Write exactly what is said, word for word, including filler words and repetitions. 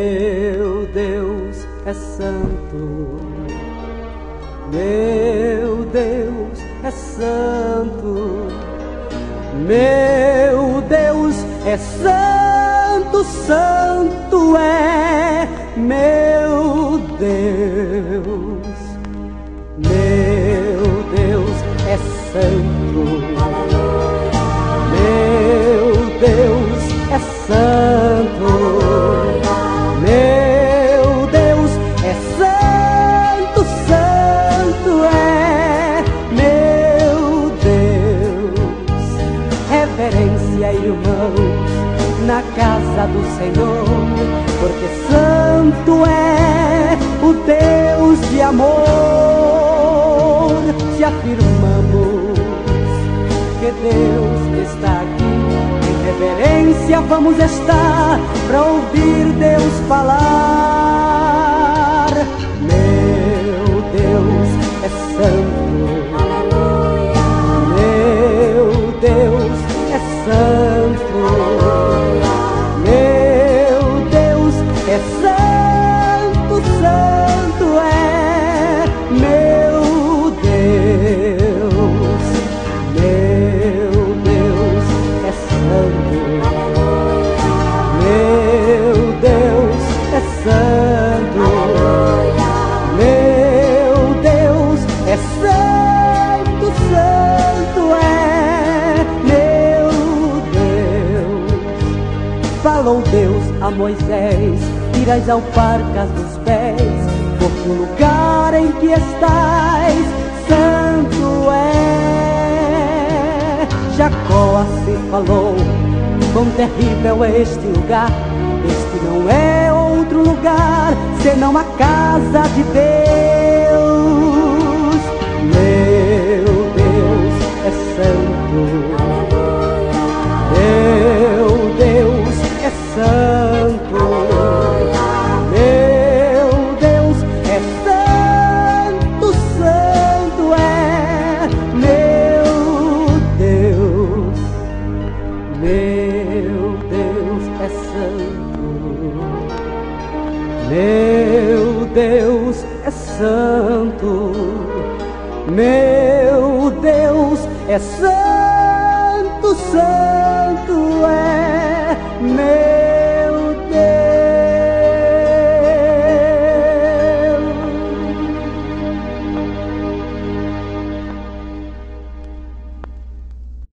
Meu Deus é santo, meu Deus é santo, meu Deus é santo, santo é meu Deus, meu Deus é santo, meu Deus é santo, meu Deus é santo, santo é meu Deus. Reverência, irmãos, na casa do Senhor, porque santo é o Deus de amor. Se afirmamos que Deus está aqui, em reverência vamos estar para ouvir Deus falar. Meu Deus é santo, aleluia. Meu Deus é santo, aleluia. Meu Deus é santo, santo é meu Deus, meu Deus é santo, aleluia. Meu Deus é santo, aleluia. Meu Deus é santo, santo é meu Deus. Falou Deus a Moisés: irás ao parcas dos pés, porque o lugar em que estás santo é. Jacó assim falou: quão terrível é este lugar, este não é outro lugar senão a casa de Deus. Meu Deus é santo, aleluia. Meu Deus é santo, aleluia. Meu Deus é santo, santo é meu Deus, meu Deus é santo, meu Deus é santo, meu Deus é santo, santo é